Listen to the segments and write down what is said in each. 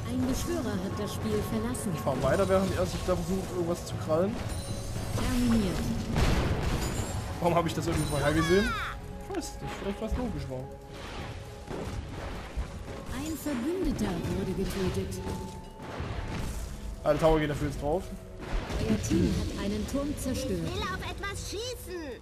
Ein Beschwörer hat das Spiel verlassen. Ich fahre weiter, während er sich da versucht, irgendwas zu krallen. Terminiert. Warum habe ich das irgendwie vorhergesehen? Ich weiß nicht, vielleicht war es logisch war. Ein Verbündeter wurde getötet. Der Tower geht dafür jetzt drauf. Euer Team hat einen Turm zerstört. Ich will auf etwas schießen.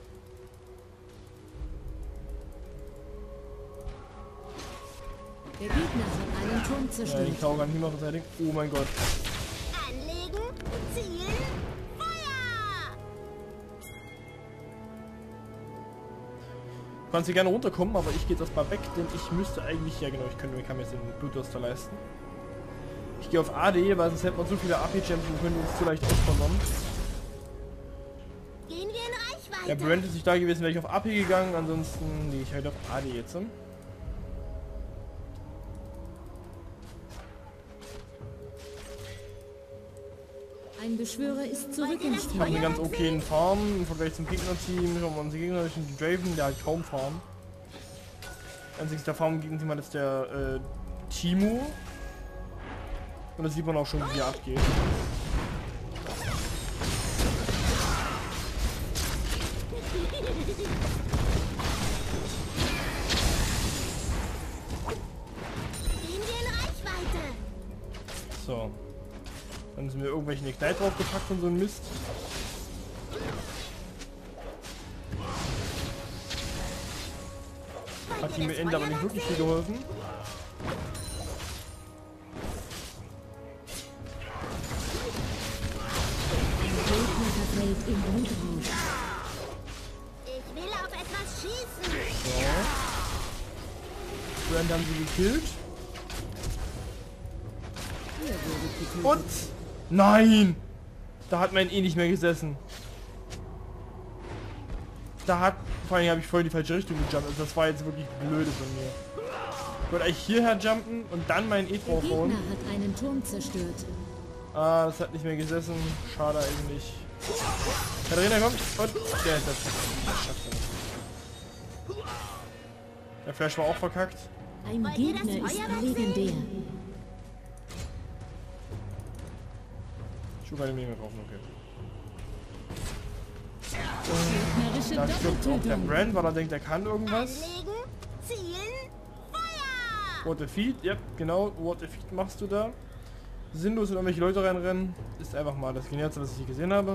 Der Gegner hat einen Turm Ja, zerstört. die Tower kann niemand verteidigen. Oh mein Gott. Anlegen, zielen, Feuer! Du kannst hier gerne runterkommen, aber ich gehe jetzt erstmal weg, denn ich müsste eigentlich... Ja genau, ich kann mir jetzt den Blutdurster leisten. Ich gehe auf AD, weil sonst hätte man so viele AP-Gems und könnte uns zu leicht ausvernommen. Gehen wir in Reichweite. Der Brand ist nicht da gewesen, wäre ich auf AP gegangen, ansonsten gehe ich halt auf AD jetzt. Ein Beschwörer ist zurück im Ich habe Spiel. einen ganz okayen Farm im Vergleich zum Gegnerteam. Schauen wir uns die Gegner die Draven, der hat kaum Farm. Einzigster Farm gegen Team hat jetzt der Timo. Und das sieht man auch schon, wie er abgeht. Gehen wir in Reichweite. So. Dann sind wir irgendwelchen Ignite draufgepackt und so ein Mist. Hat ihm am Ende aber nicht wirklich viel geholfen. Gegner verfällt im Blutrausch. Ich will auf etwas schießen. So. Brand haben sie gekillt. Ihr wurdet getötet. Und... Nein! Da hat mein nicht mehr gesessen. Da hat... Vor allem habe ich voll in die falsche Richtung gejumpt. Also das war jetzt wirklich blöde von mir. Ich wollte eigentlich hierher jumpen und dann meinen Der draufhauen. Gegner hat einen Turm zerstört. Ah, das hat nicht mehr gesessen. Schade eigentlich. Katharina kommt und... Der ist das. Schafft er nicht. Der Flash war auch verkackt. Ein Wollt ihr das Gegner ist Feuerwerk legendär. Ich will keine Menge kaufen, okay. Gegnerische Da stirbt auch der Doppeltötung. Brand, weil er denkt, er kann irgendwas. Anlegen, zielen, Feuer! What the feed, ja, genau, what the feed machst du da? Sinnlos in irgendwelche Leute reinrennen, ist einfach mal das Genialste, was ich je gesehen habe.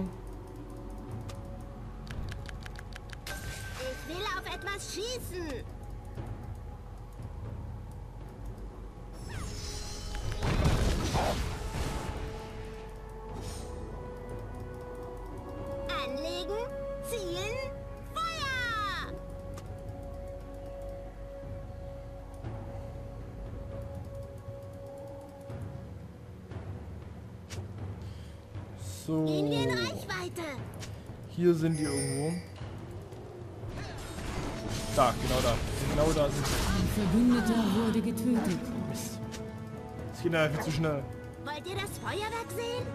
Ich will auf etwas schießen. Anlegen, zielen, Feuer! So, Gehen wir in Reichweite. hier sind die irgendwo. Da, genau da. Genau da sind sie. Ein Verbündeter wurde getötet. Mist. Das geht ja viel zu schnell. Wollt ihr das Feuerwerk sehen?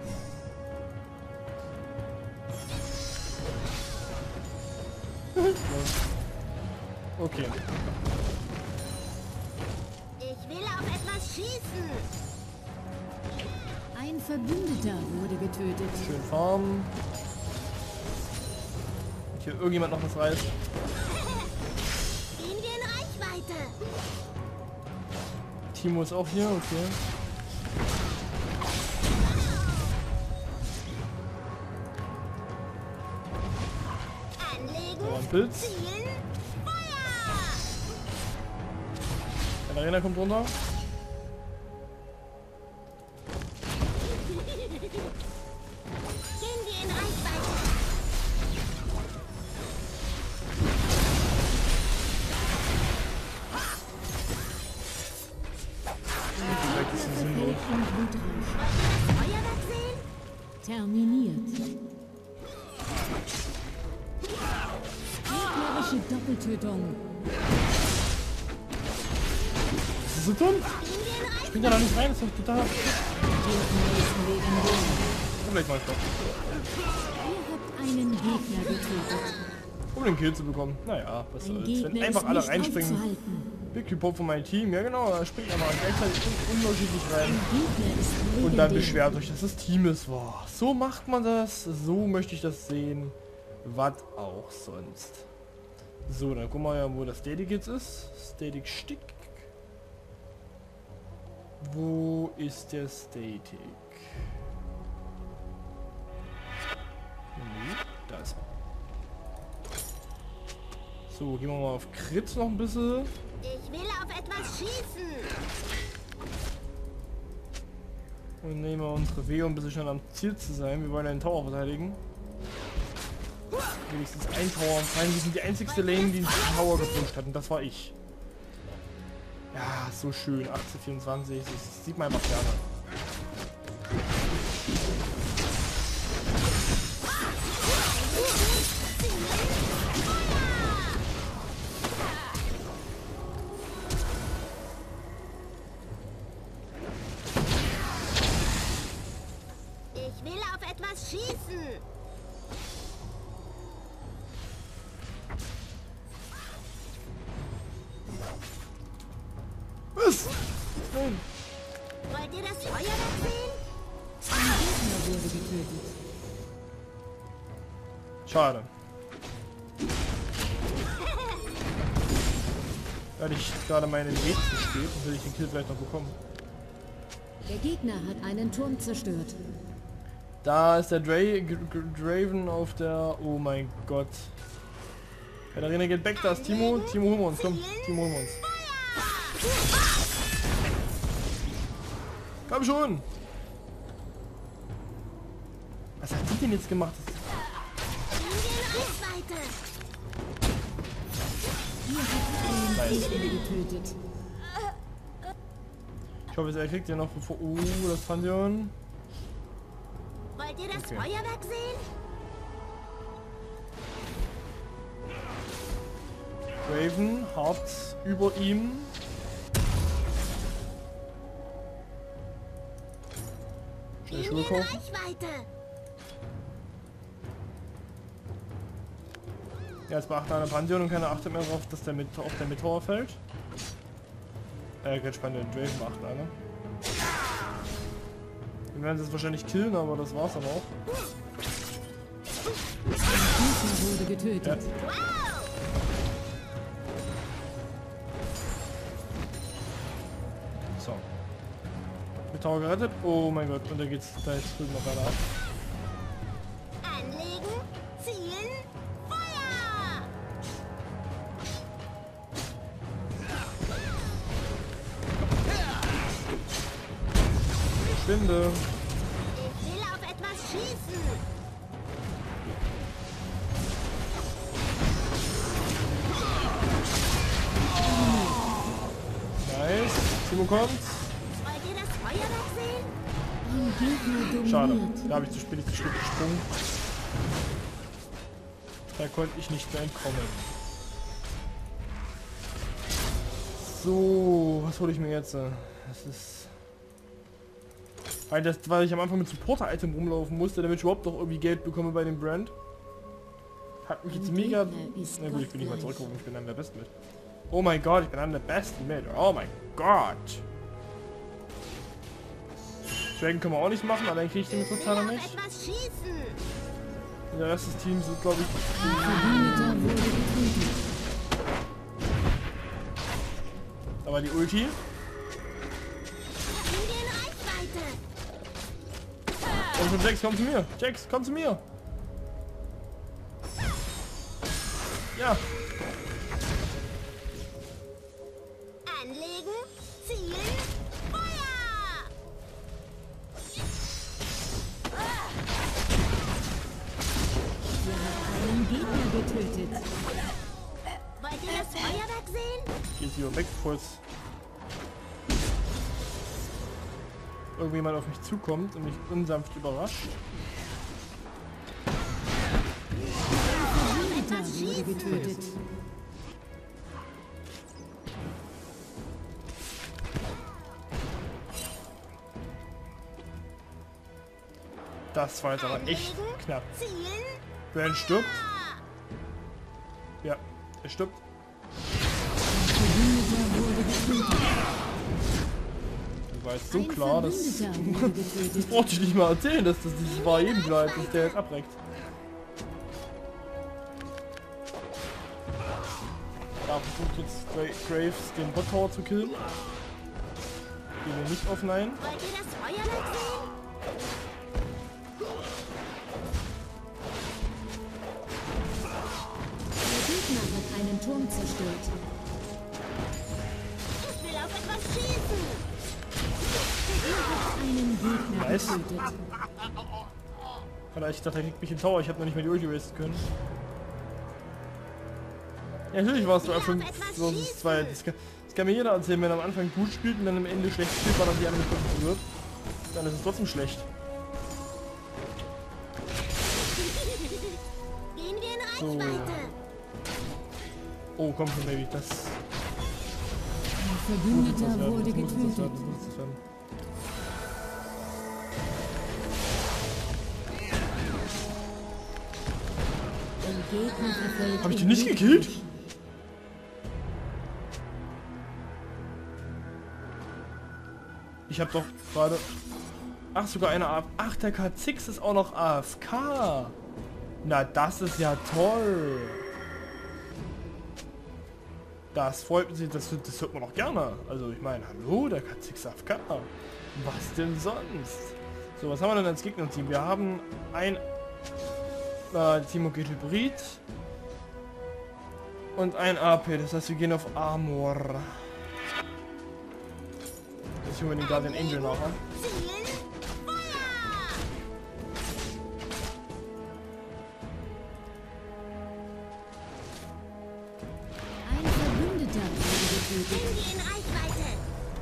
Okay. Ich will auf etwas schießen. Ein Verbündeter wurde getötet. Schön farmen. Und hier irgendjemand noch was reißt. Gehen wir in Reichweite. Timo ist auch hier, okay. Anlegen, So, ein Pilz. zielen, Feuer! Katharina kommt runter. Gehen wir in Reichweite. Direkt ist sie sinnlos. Im Blutrausch. Feuerwerk sehen? Terminiert. Gegnerische Doppeltötung. Das ist so dumm. Gehen wir in Reichweite. Ich bin da noch nicht rein, das ist doch total... Gegner ist legendär. Vielleicht mal stopp. Ihr habt einen Gegner getötet. Um den Kill zu bekommen. Naja, was Ein soll's. Gegner Wenn einfach ist alle nicht reinspringen. aufzuhalten. Big Report von meinem Team. Ja genau, da springt aber gleichzeitig unterschiedlich rein. Gegner ist Und dann legendär. beschwert euch, dass das Team ist. Boah, so macht man das. So möchte ich das sehen. Was auch sonst. So, dann gucken wir ja, wo das Static jetzt ist. Static Stick. Wo ist der Static? Da ist er. So, gehen wir mal auf Crit noch ein bisschen. Ich will auf etwas schießen. Und nehmen wir unsere Wege, um ein bisschen schnell am Ziel zu sein. Wir wollen einen Tower verteidigen. Wenigstens ein Tower. Vor allem, wir sind die einzigste Lane, die den Tower gepusht hat. Und das war ich. Ja, so schön. 1824. Das sieht man einfach gerne. Ich will auf etwas schießen. Was? Nein. Wollt ihr das Feuerwerk sehen? Ein Gegner wurde getötet. Schade. Weil ich gerade meinen Weg zu spät und will ich den Kill vielleicht noch bekommen. Der Gegner hat einen Turm zerstört. Da ist der Draven auf der... Oh mein Gott. Katharina geht back, da ist Timo. Timo, holen wir uns, komm. Timo, holen wir uns. Komm schon! Was hat die denn jetzt gemacht? Reichweite. Ihr habt einen Gegner getötet. Ich hoffe, er kriegt ja noch bevor... Oh, das Pantheon. Wollt ihr das Okay. Feuerwerk sehen? Draven, hart über ihm. Schnell Schuhe kaufen. Reichweite. Ja, jetzt beachten eine Pantheon und keiner achtet mehr darauf, dass der auf der Meteor fällt. Kein Pantheon, Draven beachten alle. Wir werden es wahrscheinlich killen, aber das war's dann auch. Gegner wurde getötet. Ja. So. Meteor gerettet. Oh mein Gott, und da geht's da jetzt drüben noch weiter ab. Anlegen. Zielen. Feuer. Verschwinde. Ich will auf etwas schießen. Nice. Timo kommt. Wollt ihr das Feuerwerk sehen? Ein Gegner Schade. dominiert. Da habe ich zu spät gesprungen. Da konnte ich nicht mehr entkommen. So, was hole ich mir jetzt? Das ist... Weil ich am Anfang mit Supporter-Item rumlaufen musste, damit ich überhaupt noch irgendwie Geld bekomme bei dem Brand. Hat mich jetzt Ein mega... Gegner ist Na gut, ich bin nicht mal gottgleich. zurückgekommen, ich bin einer der Besten mit. Oh mein Gott, ich bin einer der Besten mit. Oh mein Gott. Dragon können wir auch nicht machen, allein kriege ich den mit Ich will totaler auf nicht. etwas schießen. Der Rest des Teams sind, glaube ich... Verbündeter wurde getötet. Da war die Ulti. In Reichweite. Und schon Jax, komm zu mir. Jax, komm zu mir. Ja. Anlegen. Zielen. Feuer. Ihr habt einen Gegner getötet. Wollt ihr das Feuerwerk sehen? Geht hier weg, bevor jetzt irgendjemand auf mich zukommt und mich unsanft überrascht. Verbündeter wurde getötet. Das war jetzt aber echt knapp. Zielen. Brand stirbt. Ja, er stirbt. Verbündeter wurde getötet. War jetzt so Ein klar, dass... Verbündeter wurde Das getötet. brauchte ich nicht mal erzählen, dass das dieses war eben bleibt, dass der jetzt abreckt. Da versucht jetzt Graves den Bot Tower zu killen. Gehen wir nicht auf Nein. Wollt ihr das Feuerwerk sehen? Der Gegner hat einen Turm zerstört. Ich will auf etwas schießen. Einen Gegner Nice. getötet. Vielleicht, ich dachte, er kriegt mich in Tower, ich habe noch nicht mal die Ulti wasten können. Ja, natürlich war es so F5 versus 2. Das kann mir jeder erzählen, wenn er am Anfang gut spielt und dann am Ende schlecht spielt, weil er die andere Punkte wird. Dann ist es trotzdem schlecht. Gehen wir in So. Reichweite. Oh, komm schon, Baby, das Ein muss jetzt was Verbündeter werden. wurde Das muss jetzt was getötet. werden. Das muss jetzt was werden. Der Gegner verfällt Hab ich die in nicht Blut. gekillt? Ich hab doch gerade... Ach, sogar eine AFK. Ach, der K6 ist auch noch AFK. Na, das ist ja toll. Das freut mich, das hört man doch gerne. Also ich meine, hallo, der K6 AFK. Was denn sonst? So, was haben wir denn als Gegnerteam? Wir haben ein Timo geht Hybrid und ein AP. Das heißt, wir gehen auf Armor. Jetzt holen wir den Guardian Angel nachher. Zielen. Feuer. Ein Verbündeter wurde getötet. Gehen wir in Reichweite.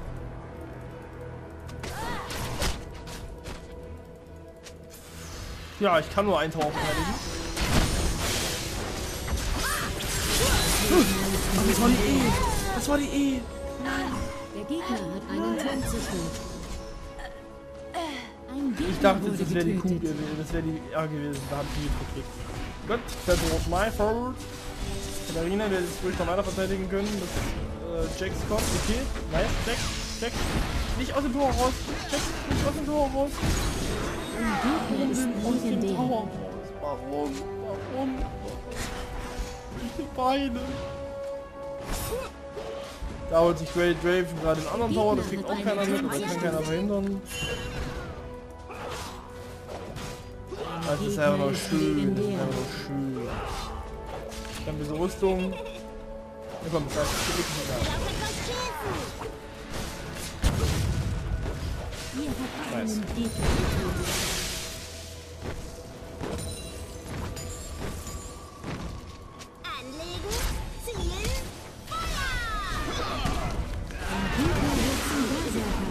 Ja, ich kann nur einen Tower verteidigen. Das war die E. Das war die E. Der Gegner hat einen Turm zerstört. Ein Gegner Ich dachte, wurde das wäre die Q getötet. gewesen. Das wäre die A gewesen. Da habe ich die gekriegt. Gut, that was my fault. Katharina, der ist ruhig noch weiter verteidigen können. Das Jax kommt. Okay. Nice. Jax. Nicht aus dem Tor raus. Jax, nicht aus dem Tor raus. Der Gegner ist Aus dem legendär. Tower raus. Warum? Diese Beine. Da holt sich Great Draven gerade den anderen Tower. Das kriegt auch keiner mit. Das kann keiner verhindern. Das ist einfach nur schön. Das ist einfach nur schön. Dann diese Rüstung. Ja, komm, das heißt, ich krieg nicht Ich will auf etwas schießen. Ihr habt Nice. einen Gegner getötet. Anlegen. Zielen. Feuer. Ein Gegner wird zum Berserker.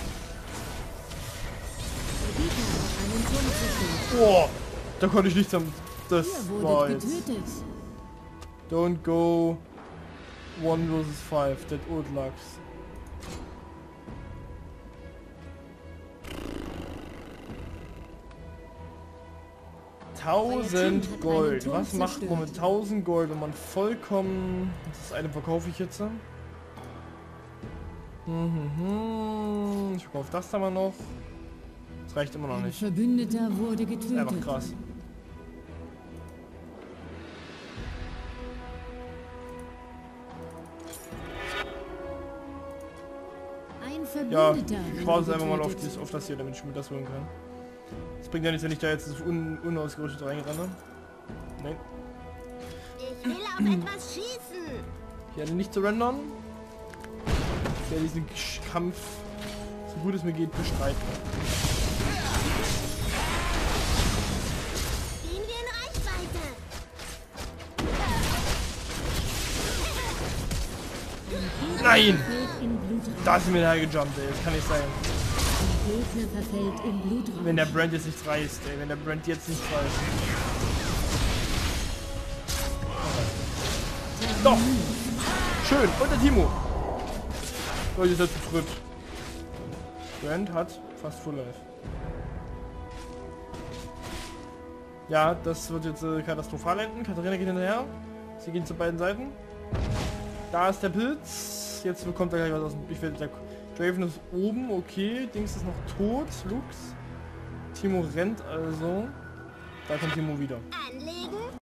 Der Gegner hat einen Turm zerstört. Boah, da konnte ich nichts am... Das Ihr war wurdet jetzt... getötet. Don't go 1 versus 5, that old Lux. Euer Team 1000 hat Gold. einen Turm Was macht man mit zerstört. 1000 Gold, wenn man vollkommen... Das eine verkaufe ich jetzt. Ich verkaufe das da mal noch. Das reicht immer noch Ein nicht. Verbündeter wurde Das ist getötet. einfach krass. Ein Ja, Verbündeter ich wurde warte einfach mal getötet. auf das hier, damit ich mir das holen kann. Das bringt ja nichts, wenn ich da jetzt unausgerüstet reinrenne. Nein. Ich will auf etwas schießen. Ich werde nicht surrendern. Ich werde diesen Kampf, so gut es mir geht, bestreiten. Gehen wir in Reichweite. Nein! Verfällt in Blutrausch. Da ist mir hergejumpt, ey. Das kann nicht sein. Der Gegner verfällt in Blutrausch. Wenn der Brand jetzt nichts reißt, ey. Wenn der Brand jetzt nichts reißt. Doch! Schön! Und der Timo! Leute, ist er zu dritt. Brand hat fast Full Life. Ja, das wird jetzt katastrophal enden. Katharina geht hinterher. Sie gehen zu beiden Seiten. Da ist der Pilz. Jetzt bekommt er gleich was aus dem... Ich werde... Der Draven ist oben, okay. Dings ist noch tot. Lux. Timo rennt also. Da kommt Timo wieder. Anlegen.